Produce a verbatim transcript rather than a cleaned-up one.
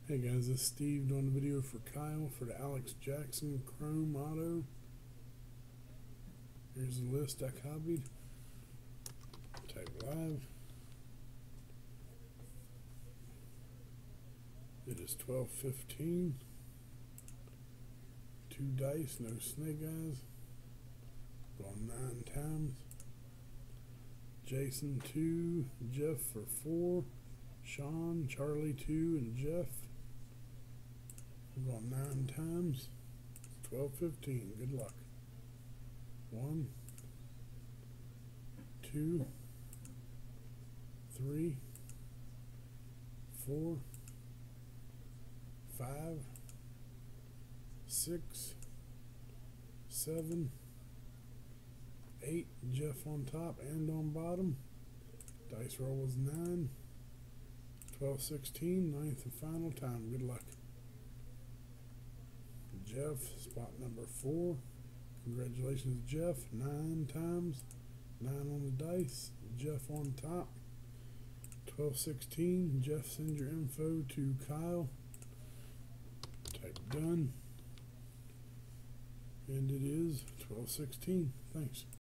Hey guys, this is Steve doing the video for Kyle for the Alex Jackson Chrome Auto. Here's the list I copied. Type live. It is twelve fifteen. Two dice, no snake eyes. Going nine times. Jason two, Jeff for four. Sean, Charlie two, and Jeff. We're going nine times. twelve fifteen. Good luck. One, two, three, four, five, six, seven, eight. Jeff on top and on bottom. Dice roll was nine. twelve sixteen. Ninth and final time. Good luck. Jeff, spot number four. Congratulations, Jeff. Nine times. Nine on the dice. Jeff on top. twelve sixteen. Jeff, send your info to Kyle. Type done. And it is twelve sixteen. Thanks.